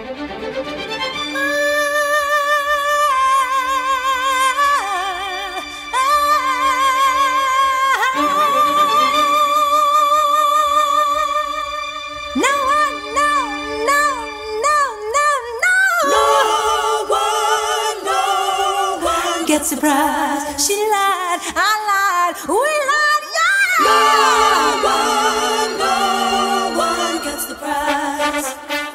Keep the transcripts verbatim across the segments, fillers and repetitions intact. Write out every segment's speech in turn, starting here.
Surprise, she lied, I lied, we lied, yeah! No one, no one gets the prize.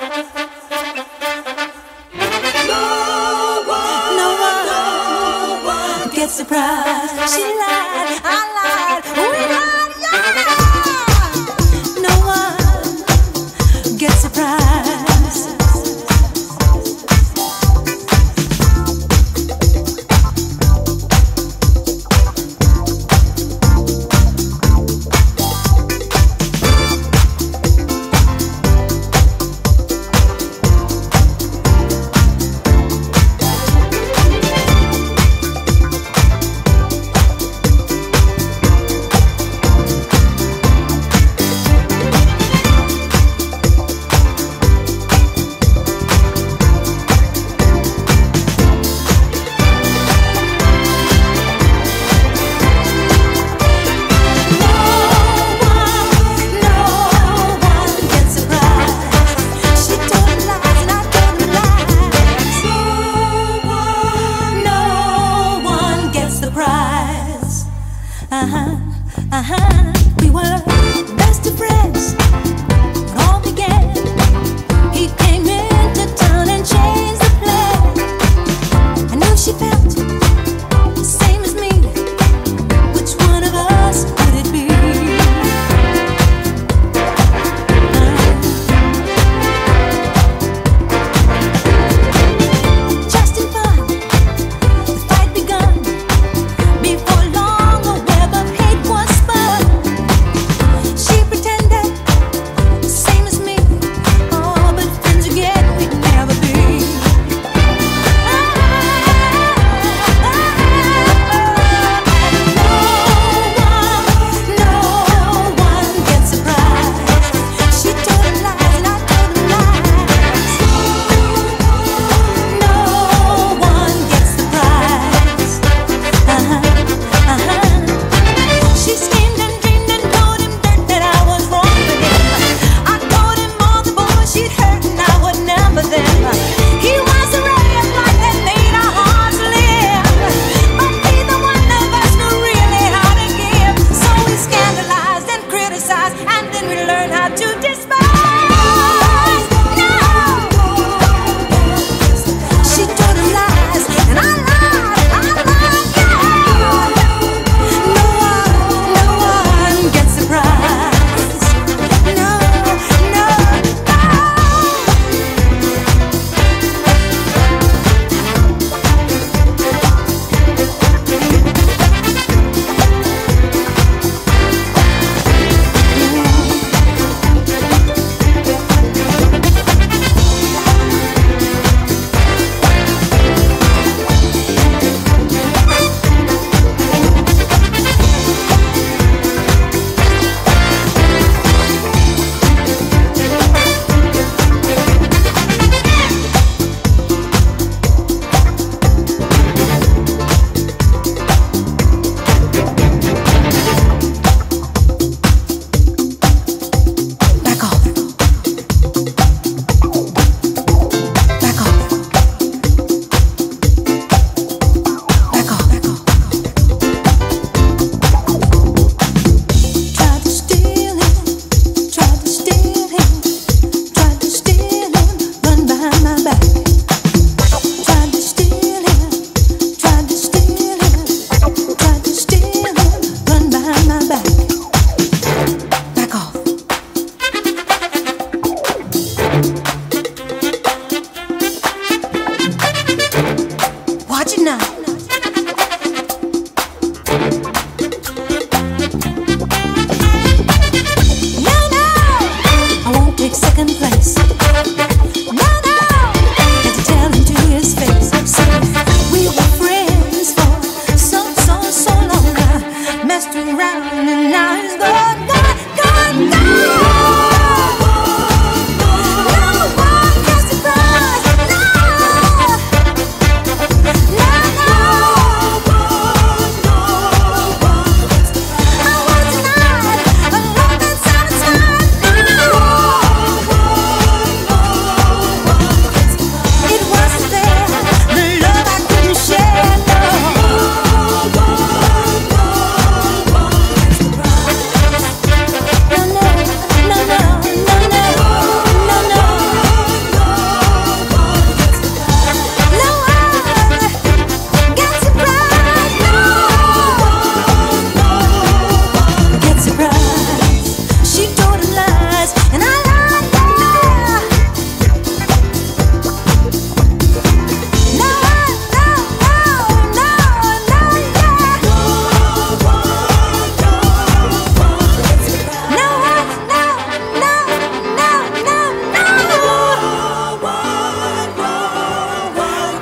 No one, no one, no one gets the prize. She lied, I lied, we lied, yeah! No one gets the prize.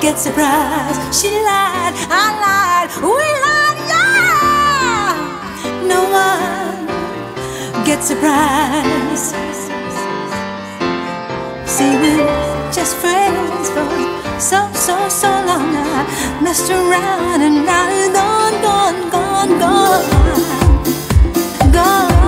gets surprised. She lied, I lied, we lied, yeah. No one gets surprised. See, we're just friends for so, so, so long. I messed around and now you're gone, gone, gone, gone, gone.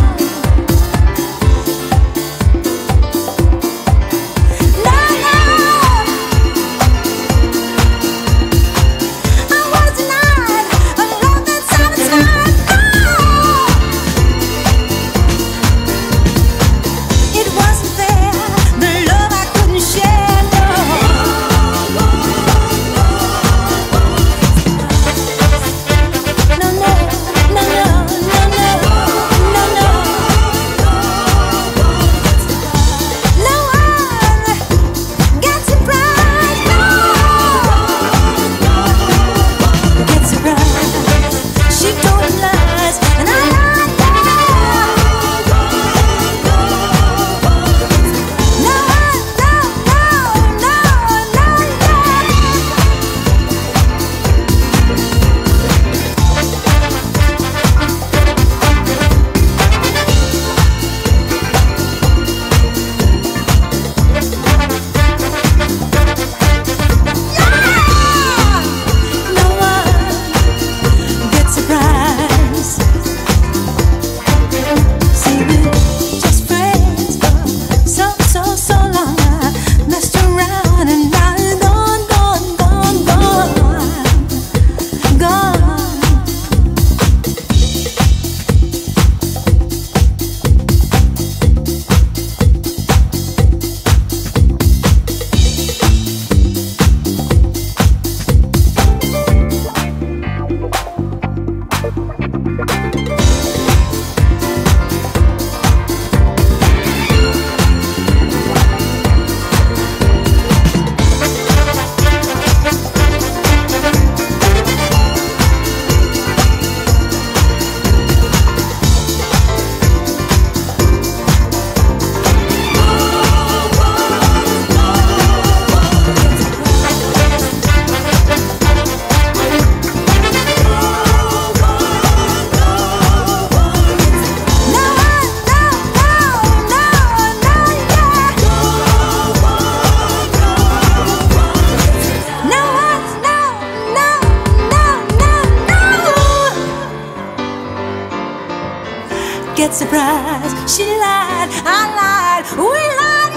Get surprised, she lied, I lied, we lied,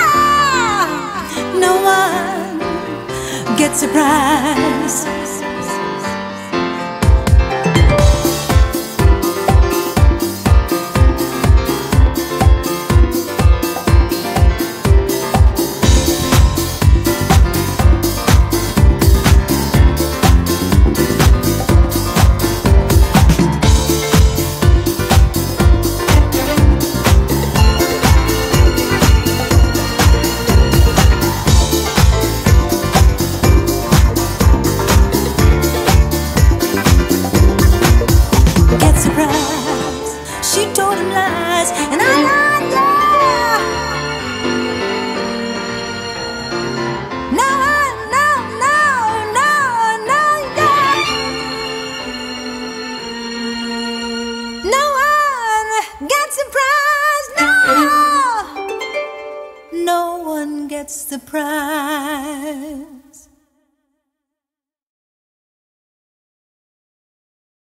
yeah. No one gets surprised. She told him lies, and I lied, yeah. No, no, no, no, no, yeah. No one gets surprised, no. No one gets surprised.